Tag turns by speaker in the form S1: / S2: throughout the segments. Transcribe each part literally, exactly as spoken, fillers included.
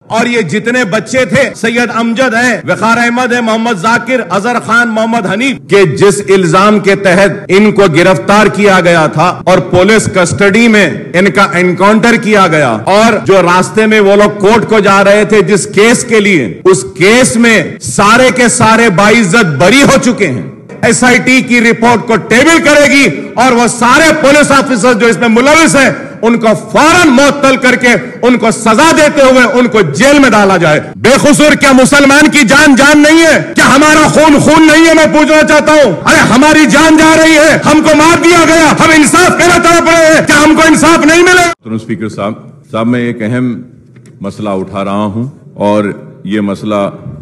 S1: اور یہ جتنے بچے تھے سید امجد ہے، وقار احمد ہے، محمد ذاکر، اظہر خان، محمد حنیف کے جس الزام کے تحت ان کو گرفتار کیا گیا تھا اور پولیس کسٹڈی میں ان کا انکاؤنٹر کیا گیا، اور جو راستے میں وہ لوگ کورٹ کو جا رہے تھے جس کیس کے لیے، اس کیس میں سارے کے سارے باعزت بری ہو چکے ہیں۔ ایس آئی ٹی کی رپورٹ کو ٹیبل کرے گی اور وہ سارے پولیس آفیسر جو اس میں ملوث ہیں ان کو فوراً معطل کر کے ان کو سزا دیتے ہوئے ان کو جیل میں ڈالا جائے۔ بے قصور کیا مسلمان کی جان جان نہیں ہے؟ کیا ہمارا خون خون نہیں ہے؟ میں پوچھنا چاہتا ہوں، ارے ہماری جان جا رہی ہے، ہم کو مار دیا گیا، ہم انصاف کہنا تڑپ رہے ہیں، کیا ہم کو انصاف نہیں ملے؟
S2: اسپیکر صاحب صاحب میں ایک اہم مسئلہ اٹھا رہا ہوں اور یہ مسئلہ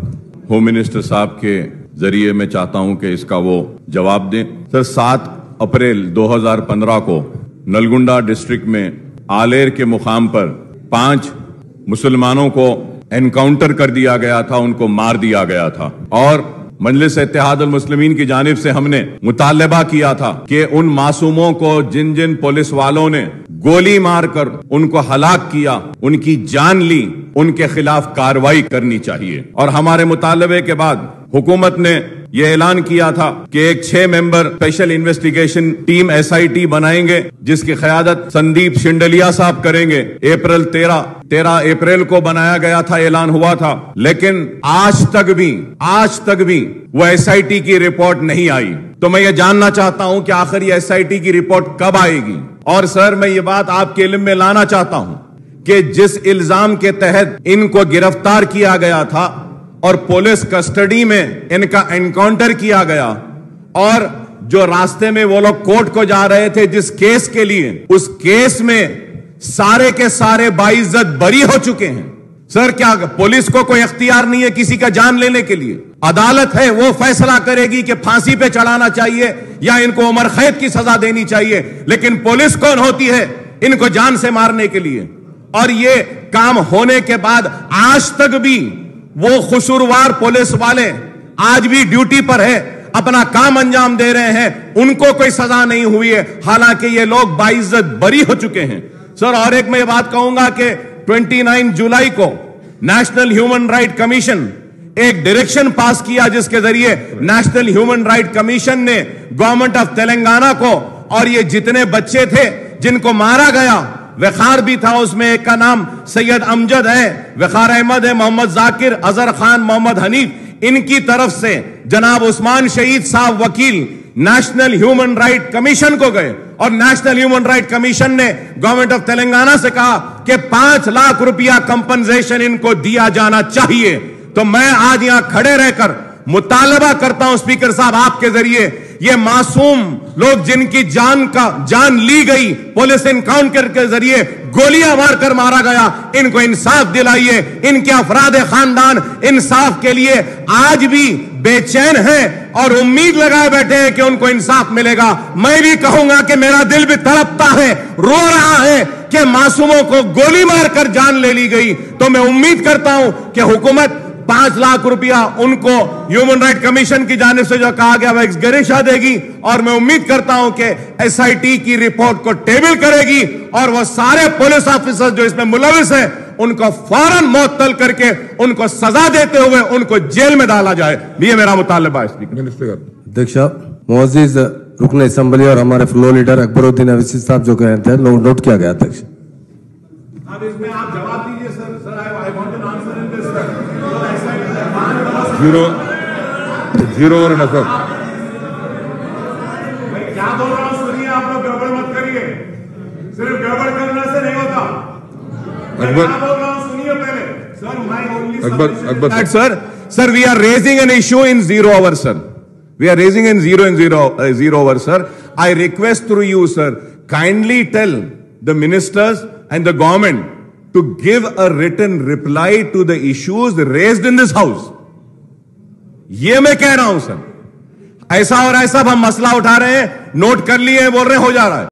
S2: ہوم منسٹر صاحب کے ذریعے میں چاہتا ہوں کہ اس کا وہ جواب دیں۔ سر، سات اپریل دو ہزار پندرہ کو نلگنڈا ڈسٹرکٹ میں آلیر کے مقام پر پانچ مسلمانوں کو انکاؤنٹر کر دیا گیا تھا، ان کو مار دیا گیا تھا، اور مجلس اتحاد المسلمین کی جانب سے ہم نے مطالبہ کیا تھا کہ ان معصوموں کو جن جن پولیس والوں نے گولی مار کر ان کو ہلاک کیا، ان کی جان لی، ان کے خلاف کارروائی کرنی چاہیے۔ اور ہمارے مطالبے کے بعد حکومت نے یہ اعلان کیا تھا کہ ایک چھ member special investigation team S I T بنائیں گے جس کی قیادت سندیپ شنڈلیا صاحب کریں گے۔ اپریل تیرہ تیرہ اپریل کو بنایا گیا تھا، اعلان ہوا تھا، لیکن آج تک بھی آج تک بھی وہ ایس آئی ٹی کی رپورٹ نہیں آئی۔ تو میں یہ جاننا چاہتا ہوں کہ آخر یہ ایس آئی ٹی کی رپورٹ کب آئے گی؟ اور سر، میں یہ بات آپ کے علم میں لانا چاہتا ہوں کہ جس الزام کے تحت ان کو گرفتار کیا گیا تھا اور پولیس کسٹڈی میں ان کا انکاؤنٹر کیا گیا، اور جو راستے میں وہ لوگ کورٹ کو جا رہے تھے جس کیس کے لیے، اس کیس میں سارے کے سارے باعزت بری ہو چکے ہیں۔ سر، کیا پولیس کو کوئی اختیار نہیں ہے کسی کا جان لینے کے لیے؟ عدالت ہے، وہ فیصلہ کرے گی کہ پھانسی پہ چڑھانا چاہیے یا ان کو عمر قید کی سزا دینی چاہیے، لیکن پولیس کون ہوتی ہے ان کو جان سے مارنے کے لیے؟ اور یہ کام ہونے کے بعد آج تک بھی وہ قصوروار پولیس والے آج بھی ڈیوٹی پر ہے، اپنا کام انجام دے رہے ہیں، ان کو کوئی سزا نہیں ہوئی ہے، حالانکہ یہ لوگ باعزت بری ہو چکے ہیں۔ سر، اور ایک میں یہ بات کہوں گا کہ انیس جولائی کو نیشنل ہیومن رائٹ کمیشن ایک ڈائریکشن پاس کیا جس کے ذریعے نیشنل ہیومن رائٹ کمیشن نے گورنمنٹ آف تلنگانہ کو، اور یہ جتنے بچے تھے جن کو مارا گیا، وقار بھی تھا اس میں، ایک کا نام سید امجد ہے، وقار احمد ہے، محمد ذاکر، اظہر خان، محمد حنیف، ان کی طرف سے جناب عثمان شہید صاحب وکیل نیشنل ہیومن رائٹ کمیشن کو گئے، اور نیشنل ہیومن رائٹ کمیشن نے گورنمنٹ آف تلنگانہ سے کہا کہ پانچ لاکھ روپیہ کمپنسیشن ان کو دیا جانا چاہیے۔ تو میں آج یہاں کھڑے رہ کر مطالبہ کرتا ہوں اسپیکر صاحب آپ کے ذریعے، یہ معصوم لوگ جن کی جان کا جان لی گئی پولیس انکاؤنٹر کے ذریعے، گولیاں مار کر مارا گیا، ان کو انصاف دلائیے۔ ان کے افراد خاندان انصاف کے لیے آج بھی بے چین ہیں اور امید لگائے بیٹھے ہیں کہ ان کو انصاف ملے گا۔ میں بھی کہوں گا کہ میرا دل بھی تڑپتا ہے، رو رہا ہے کہ معصوموں کو گولی مار کر جان لے لی گئی۔ تو میں امید کرتا ہوں کہ حکومت پانچ لاکھ روپیہ ان کو ہیومن رائٹ کمیشن کی جانب سے جو کہا گیا وہ ایکس گریشا دے گی، اور میں امید کرتا ہوں کہ ایس آئی ٹی کی رپورٹ کو ٹیبل کرے گی اور وہ سارے پولیس آفیسر جو اس میں ملوث ہیں ان کو فوراً معطل کر کے ان کو سزا دیتے ہوئے ان کو جیل میں ڈالا جائے۔ یہ میرا مطالبہ ہے اسپیکر۔
S3: ادھیکشا، معزز رکن اسمبلی اور ہمارے فلور لیڈر اکبر الدین اویسی صاحب جو کہتے ہیں لوگ نوٹ کیا گیا ادھیکش۔
S1: اب اس میں آپ جواب دیجئے sir. Sir I want an answer in this sir.
S2: Zero zero اور نصر
S1: میں کیا بول رہا ہوں سنیے، آپ لوگ گڑبڑ مت کریے، صرف گڑبڑ کرنے سے نہیں ہوتا۔ میں کیا بول رہا ہوں سنیے پہلے سر۔ میں only submission sir sir we are raising an issue in zero hour sir, we are raising in zero in zero zero hour sir. I request through you sir, kindly tell the ministers and the government to give a written reply to the issues raised in this house. یہ میں کہہ رہا ہوں سر، ایسا اور ایسا ہم مسئلہ اٹھا رہے ہیں، نوٹ کر لیے، بول رہے ہیں ہو جا رہا ہے۔